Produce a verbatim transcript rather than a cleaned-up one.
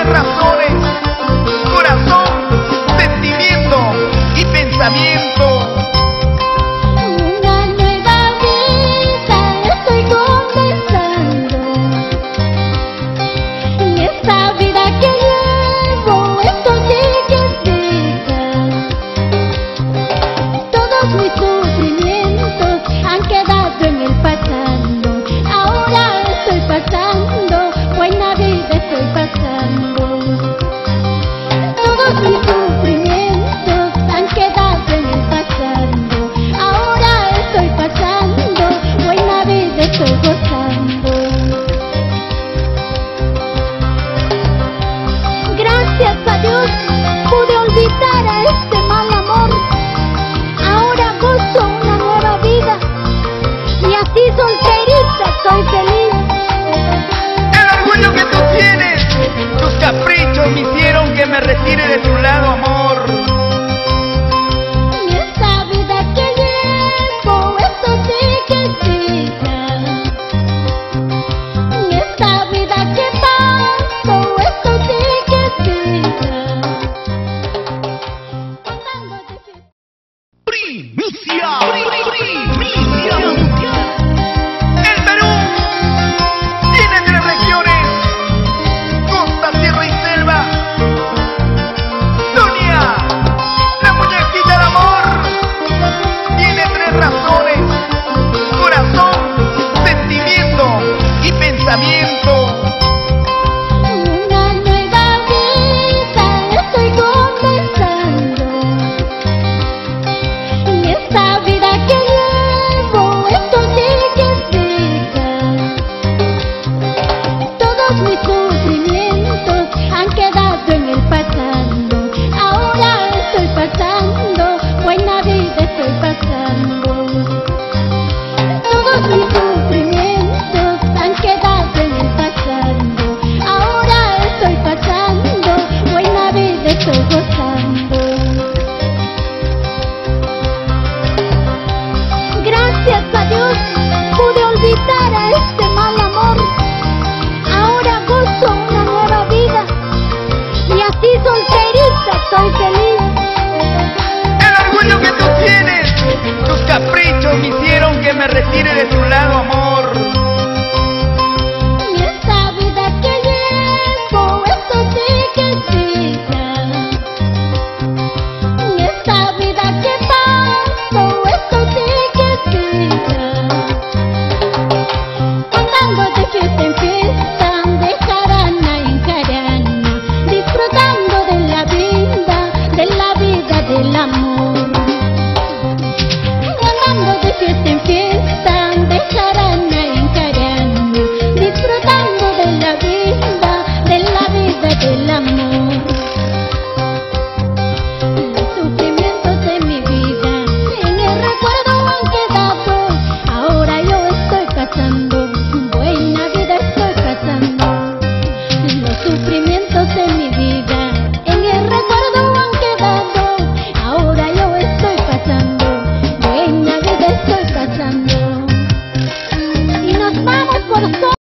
razones: corazón, sentimiento y pensamiento. Una nueva vida estoy comenzando. En esta vida que llevo esto significa. Todos mis sufrimientos han quedado en el pasado. Ahora estoy pasando, buena vida estoy pasando. Todos mis sufrimientos han quedado en el pasado. Ahora estoy pasando, buena vida estoy gozando. Gracias a Dios pude olvidar a este mal amor. Ahora gozo una nueva vida y así solterita estoy feliz. El orgullo que tú tienes, tus caprichos me hicieron que me retire de tu lado, amor. En esta vida que llevo esto significa. En esta vida que paso esto significa. Pasando de fiesta. Primicia, primicia. El Perú tiene tres regiones: costa, tierra y selva. Sonia, la muñequita del amor, tiene tres razones: corazón, sentimiento y pensamiento. Una nueva vida estoy comenzando. En esta vida que llevo esto significa. Todos mis sufrimientos han quedado en el pasado. Ahora estoy pasando, buena vida estoy pasando. Todos mis sufrimientos han quedado en el pasado. Ahora estoy pasando, buena vida estoy gozando. Gracias a Dios pude olvidar a este mal amor. Ahora gozo una nueva vida y así solterita estoy feliz. El orgullo que tú tienes, tus caprichos me hicieron que me retire de tu